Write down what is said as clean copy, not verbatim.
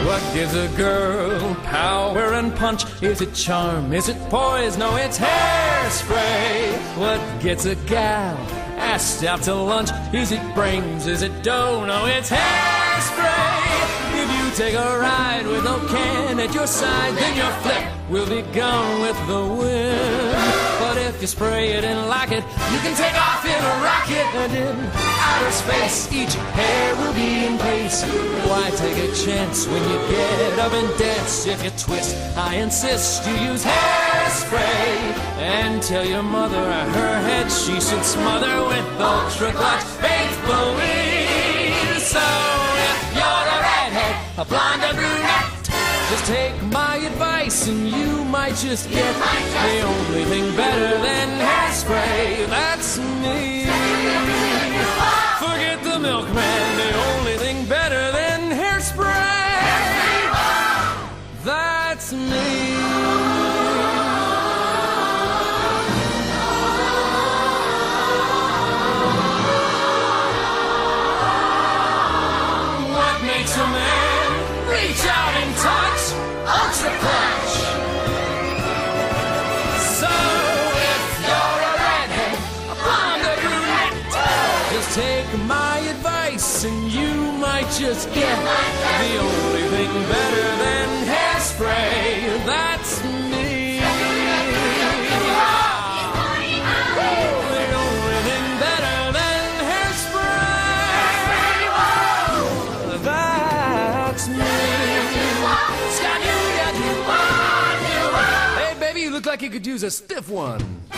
What gives a girl power and punch? Is it charm? Is it poise? No, it's hairspray. What gets a gal asked out to lunch? Is it brains? Is it dough? No, it's hairspray. If you take a ride with no can at your side, then your flip will be gone with the wind. But if you spray it and lock it, you can take off in a rocket. And in outer space, each hair will be in place. Why take a chance when you get up and dance? If you twist, I insist you use hairspray. And tell your mother her head she should smother with ultra clutch faithfully. So if you're a redhead, a blonde, a brunette, just take my advice and you might just get the only thing better than hairspray. That's me. Forget the milkman, the only thing better than hairspray. That's me. What makes a man reach out and touch? Ultra clutch. So if you're a redhead, a blonde, a brunette, just take my advice and you might just get the only thing better than hairspray. That's me. The only thing better than hairspray. That's me. Hey, baby, you look like you could use a stiff one.